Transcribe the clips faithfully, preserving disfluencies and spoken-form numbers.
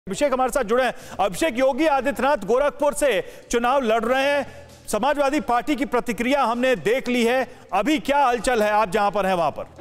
अभिषेक हमारे साथ जुड़े हैं। अभिषेक, योगी आदित्यनाथ गोरखपुर से चुनाव लड़ रहे हैं। समाजवादी पार्टी की प्रतिक्रिया हमने देख ली है। अभी क्या हलचल है, आप जहां पर हैं वहां पर?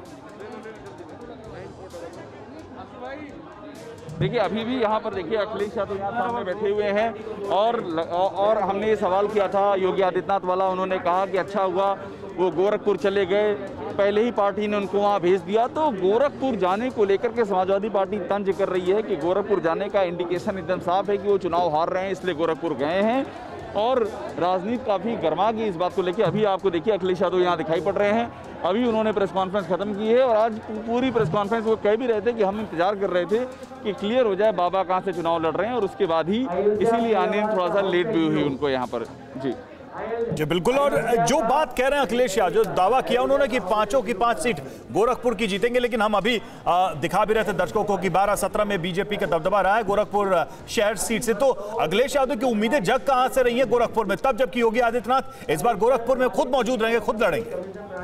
देखिए, अभी भी यहाँ पर देखिए अखिलेश यादव यहाँ सामने बैठे हुए हैं और और हमने ये सवाल किया था योगी आदित्यनाथ वाला। उन्होंने कहा कि अच्छा हुआ वो गोरखपुर चले गए, पहले ही पार्टी ने उनको वहाँ भेज दिया। तो गोरखपुर जाने को लेकर के समाजवादी पार्टी तंज कर रही है कि गोरखपुर जाने का इंडिकेशन एकदम साफ है कि वो चुनाव हार रहे हैं, इसलिए गोरखपुर गए हैं। और राजनीति काफ़ी गर्मा गई इस बात को लेकर। अभी आपको देखिए अखिलेश यादव यहाँ दिखाई पड़ रहे हैं। अभी उन्होंने प्रेस कॉन्फ्रेंस खत्म की है और आज पूरी प्रेस कॉन्फ्रेंस वो कह भी रहे थे कि हम इंतजार कर रहे थे कि क्लियर हो जाए बाबा कहाँ से चुनाव लड़ रहे हैं, और उसके बाद ही इसीलिए आने में थोड़ा सा लेट भी हुई उनको यहाँ पर। जी जी बिल्कुल। और जो बात कह रहे हैं अखिलेश यादव, जो दावा किया उन्होंने कि पांचों की पांच सीट गोरखपुर की जीतेंगे, लेकिन हम अभी आ, दिखा भी रहे थे दर्शकों को कि बारह सत्रह में बीजेपी का दबदबा रहा है गोरखपुर शहर सीट से। तो अखिलेश यादव की उम्मीदें जग कहां से रही है गोरखपुर में, तब जबकि योगी आदित्यनाथ इस बार गोरखपुर में खुद मौजूद रहेंगे, खुद लड़ेंगे।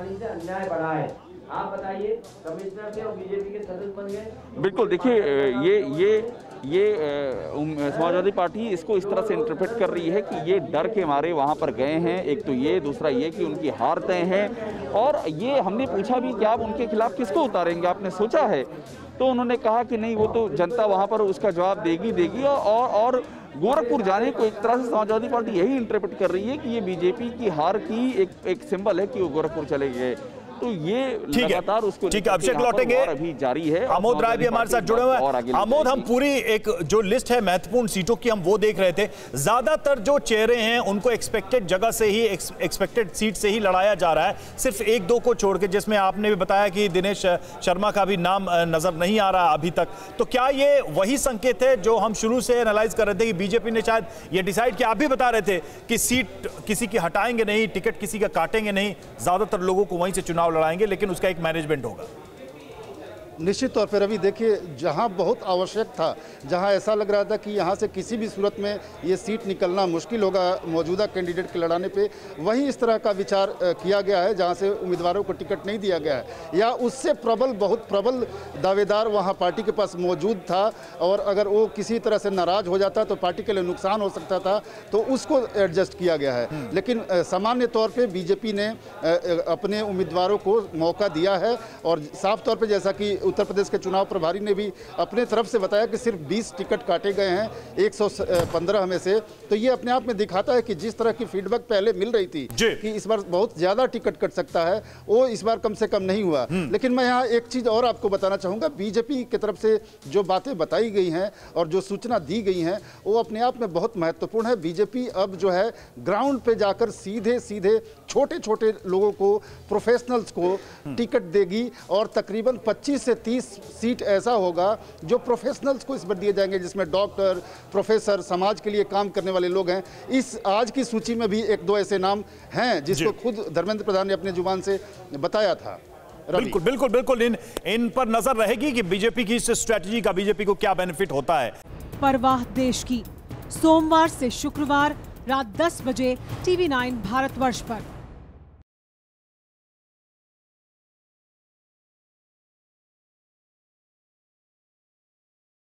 आप बताइए, कमिश्नर थे और बीजेपी के सदस्य बन गए। बिल्कुल, देखिए ये ये ये समाजवादी पार्टी इसको इस तरह से इंटरप्रेट कर रही है कि ये डर के मारे वहाँ पर गए हैं। एक तो ये, दूसरा ये कि उनकी हार तय है। और ये हमने पूछा भी कि आप उनके खिलाफ किसको उतारेंगे, आपने सोचा है? तो उन्होंने कहा कि नहीं, वो तो जनता वहाँ पर उसका जवाब देगी देगी और और गोरखपुर जाने को एक तरह से समाजवादी पार्टी यही इंटरप्रेट कर रही है कि ये बीजेपी की हार की एक एक सिंबल है कि वो गोरखपुर चले गए। तो ये लगातार उसको ठीक है। अभिषेक लौटेंगे, अभी जारी है। आमोद राय भी हमारे साथ जुड़े हुए हैं। आमोद, हम पूरी एक जो लिस्ट है महत्वपूर्ण सीटों की हम वो देख रहे थे। ज्यादातर जो चेहरे हैं उनको एक्सपेक्टेड जगह से ही, एक्सपेक्टेड सीट से ही लड़ाया जा रहा है, सिर्फ एक दो को छोड़ के, जिसमें आपने भी बताया कि दिनेश शर्मा का भी नाम नजर नहीं आ रहा अभी तक। तो क्या ये वही संकेत है जो हम शुरू से एनालाइज कर रहे थे कि बीजेपी ने शायद ये डिसाइड किया? आप भी बता रहे थे कि सीट किसी की हटाएंगे नहीं, टिकट किसी का काटेंगे नहीं, ज्यादातर लोगों को वहीं से चुनाव लड़ाएंगे, लेकिन उसका एक मैनेजमेंट होगा। निश्चित तौर पर अभी देखिए, जहां बहुत आवश्यक था, जहां ऐसा लग रहा था कि यहां से किसी भी सूरत में ये सीट निकलना मुश्किल होगा मौजूदा कैंडिडेट के लड़ाने पे, वहीं इस तरह का विचार किया गया है जहां से उम्मीदवारों को टिकट नहीं दिया गया है या उससे प्रबल, बहुत प्रबल दावेदार वहां पार्टी के पास मौजूद था। और अगर वो किसी तरह से नाराज हो जाता तो पार्टी के लिए नुकसान हो सकता था, तो उसको एडजस्ट किया गया है। लेकिन सामान्य तौर पर बीजेपी ने अपने उम्मीदवारों को मौका दिया है और साफ तौर पर, जैसा कि उत्तर प्रदेश के चुनाव प्रभारी ने भी अपने तरफ से बताया कि सिर्फ बीस टिकट काटे गए हैं एक सौ पंद्रह में से। तो ये अपने आप में दिखाता है कि जिस तरह की फीडबैक पहले मिल रही थी कि इस बार बहुत ज्यादा टिकट कट सकता है, वो इस बार कम से कम नहीं हुआ। लेकिन मैं यहाँ एक चीज और आपको बताना चाहूंगा, बीजेपी की तरफ से जो बातें बताई गई हैं और जो सूचना दी गई हैं वो अपने आप में बहुत महत्वपूर्ण है। बीजेपी अब जो है ग्राउंड पे जाकर सीधे सीधे छोटे छोटे लोगों को, प्रोफेशनल्स को टिकट देगी और तकरीबन पच्चीस से तीस सीट ऐसा होगा जो प्रोफेशनल्स को इस बार दिए जाएंगे, जिसमें डॉक्टर, प्रोफेसर, समाज के लिए काम करने वाले लोग हैं। इस आज की सूची में भी एक दो ऐसे नाम हैं जिसको खुद धर्मेंद्र प्रधान ने अपने जुबान से बताया था। बिल्कुल बिल्कुल बिल्कुल इन इन पर नजर रहेगी कि बीजेपी की इस स्ट्रेटजी का बीजेपी को क्या बेनिफिट होता है। परवाह देश की, सोमवार से शुक्रवार रात दस बजे टीवी नाइन भारतवर्ष पर।